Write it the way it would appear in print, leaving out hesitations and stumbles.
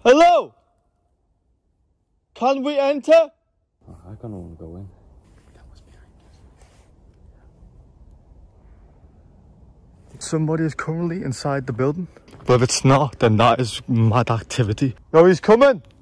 Hello? Can we enter? Oh, I don't want to go in. Somebody is currently inside the building. But if it's not, then that is mad activity. Oh, he's coming!